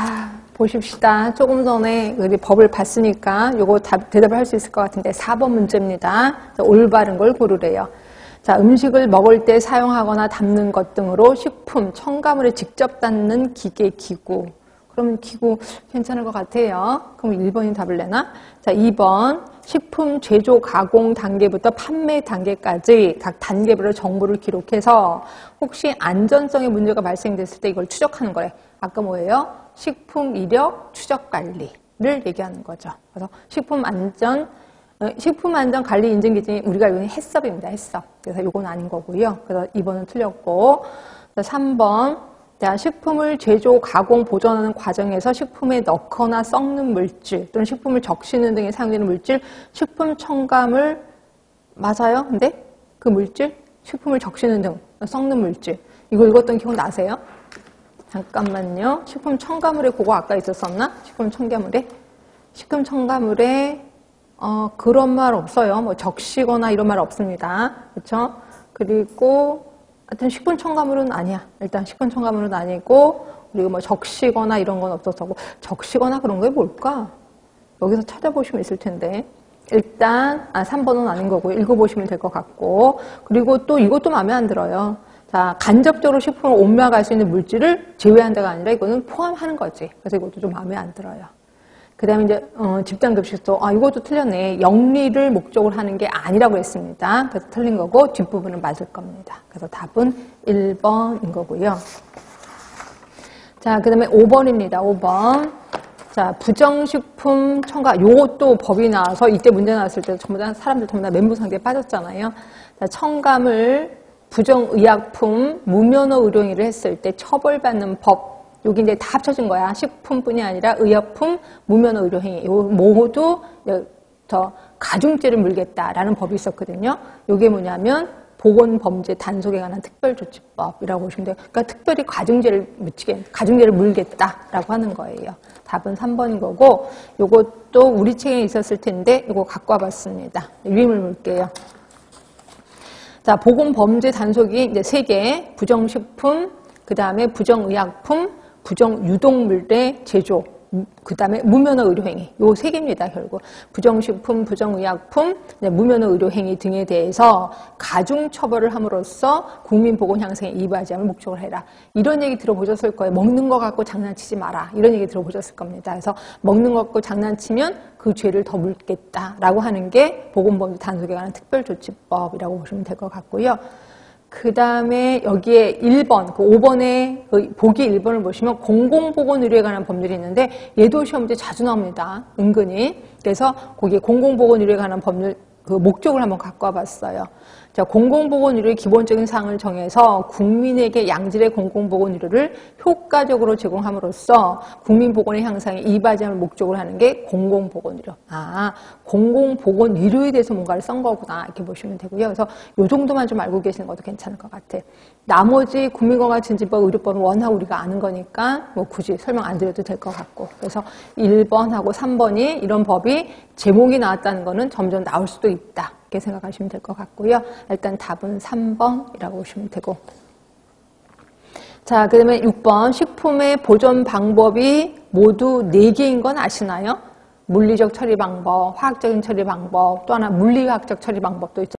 자, 보십시다. 조금 전에 우리 법을 봤으니까 요거 대답을 할 수 있을 것 같은데 4번 문제입니다. 자, 올바른 걸 고르래요. 자, 음식을 먹을 때 사용하거나 담는 것 등으로 식품, 첨가물에 직접 닿는 기계, 기구. 그러면 기구 괜찮을 것 같아요. 그럼 1번이 답을 내나? 자, 2번. 식품 제조, 가공 단계부터 판매 단계까지 각 단계별로 정보를 기록해서 혹시 안전성의 문제가 발생됐을 때 이걸 추적하는 거래. 아까 뭐예요? 식품 이력 추적 관리를 얘기하는 거죠. 그래서 식품 안전 관리 인증 기준이 우리가 알고 있는 해썹입니다. 해썹. 그래서 이건 아닌 거고요. 그래서 2번은 틀렸고. 3번. 자, 식품을 제조, 가공, 보존하는 과정에서 식품에 넣거나 썩는 물질 또는 식품을 적시는 등에 사용되는 물질, 식품 첨가물 맞아요? 근데 그 물질, 식품을 적시는 등 썩는 물질 이거 읽었던 기억 나세요? 잠깐만요. 식품 첨가물에 그거 아까 있었었나? 식품 첨가물에 그런 말 없어요. 뭐 적시거나 이런 말 없습니다. 그렇죠? 그리고 하여튼 식품 첨가물은 아니야. 일단 식품 첨가물은 아니고, 그리고 뭐 적시거나 이런 건 없었고, 적시거나 그런 게 뭘까? 여기서 찾아보시면 있을 텐데. 일단, 3번은 아닌 거고, 읽어보시면 될 것 같고, 그리고 또 이것도 마음에 안 들어요. 자, 간접적으로 식품을 옮겨갈 수 있는 물질을 제외한다가 아니라 이거는 포함하는 거지. 그래서 이것도 좀 마음에 안 들어요. 그 다음에 이제, 집단급식도, 이것도 틀렸네. 영리를 목적으로 하는 게 아니라고 했습니다. 그래서 틀린 거고, 뒷부분은 맞을 겁니다. 그래서 답은 1번인 거고요. 자, 그 다음에 5번입니다. 5번. 자, 부정식품 첨가, 요것도 법이 나와서 이때 문제 나왔을 때 전부 다 사람들 전부 다 멘붕 상태에 빠졌잖아요. 자, 첨가물, 부정의약품, 무면허 의료행위를 했을 때 처벌받는 법, 여기 이제 다 합쳐진 거야. 식품뿐이 아니라 의약품, 무면허 의료행위. 요 모두 더 가중죄를 물겠다라는 법이 있었거든요. 이게 뭐냐면 보건범죄 단속에 관한 특별조치법이라고 보시면 돼요. 그러니까 특별히 가중죄를 물겠다라고 하는 거예요. 답은 3번인 거고, 요것도 우리 책에 있었을 텐데 이거 갖고 와봤습니다. 유임을 물게요. 자, 보건범죄 단속이 이제 3개, 부정식품, 그 다음에 부정의약품, 부정유독물의 제조, 그 다음에 무면허 의료행위. 요 3개입니다, 결국. 부정식품, 부정의약품, 무면허 의료행위 등에 대해서 가중처벌을 함으로써 국민보건 향상에 이바지 함을 목적으로 해라. 이런 얘기 들어보셨을 거예요. 먹는 거 갖고 장난치지 마라. 이런 얘기 들어보셨을 겁니다. 그래서 먹는 거 갖고 장난치면 그 죄를 더 물겠다라고 하는 게 보건범죄 단속에 관한 특별조치법이라고 보시면 될 것 같고요. 그 다음에 여기에 1번, 그 5번에 보기 1번을 보시면 공공보건의료에 관한 법률이 있는데 얘도 시험 문제 자주 나옵니다. 은근히. 그래서 거기에 공공보건의료에 관한 법률 그 목적을 한번 갖고 와봤어요. 자, 공공보건의료의 기본적인 사항을 정해서 국민에게 양질의 공공보건의료를 효과적으로 제공함으로써 국민보건의 향상에 이바지함을 목적으로 하는 게 공공보건의료. 공공보건의료에 대해서 뭔가를 쓴 거구나 이렇게 보시면 되고요. 그래서 이 정도만 좀 알고 계시는 것도 괜찮을 것 같아요. 나머지 국민건강증진법, 의료법은 워낙 우리가 아는 거니까 뭐 굳이 설명 안 드려도 될 것 같고. 그래서 1번하고 3번이 이런 법이 제목이 나왔다는 거는 점점 나올 수도 있다. 이렇게 생각하시면 될 것 같고요. 일단 답은 3번이라고 보시면 되고. 자, 그 다음에 6번. 식품의 보존 방법이 모두 4개인 건 아시나요? 물리적 처리 방법, 화학적인 처리 방법, 또 하나 물리학적 처리 방법도 있죠.